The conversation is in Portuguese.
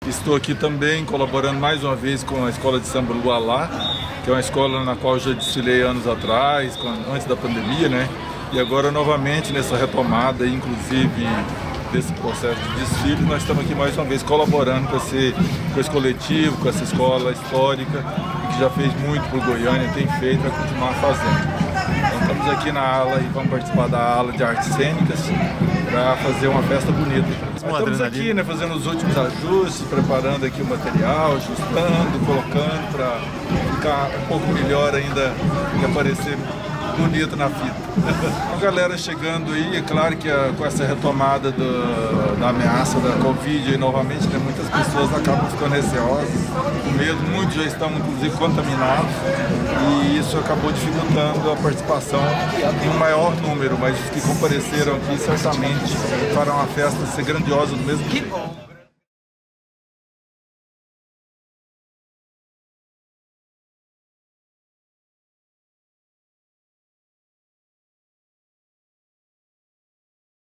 Estou aqui também colaborando mais uma vez com a Escola de Samba Lualá, que é uma escola na qual eu já desfilei anos atrás, antes da pandemia, né? E agora novamente nessa retomada, inclusive desse processo de desfile, nós estamos aqui mais uma vez colaborando com esse coletivo, com essa escola histórica, que já fez muito por Goiânia, tem feito e vai continuar fazendo. Então estamos aqui na ala e vamos participar da ala de artes cênicas para fazer uma festa bonita. Estamos aqui, né, fazendo os últimos ajustes, preparando aqui o material, ajustando, colocando para ficar um pouco melhor ainda e aparecer bonito na fita. A galera chegando aí, é claro que com essa retomada da ameaça da Covid, e novamente, né, muitas pessoas acabam ficando receosas, com medo, muitos já estão inclusive contaminados e isso acabou dificultando a participação em um maior número, mas os que compareceram aqui certamente farão a festa ser grandiosa do mesmo jeito.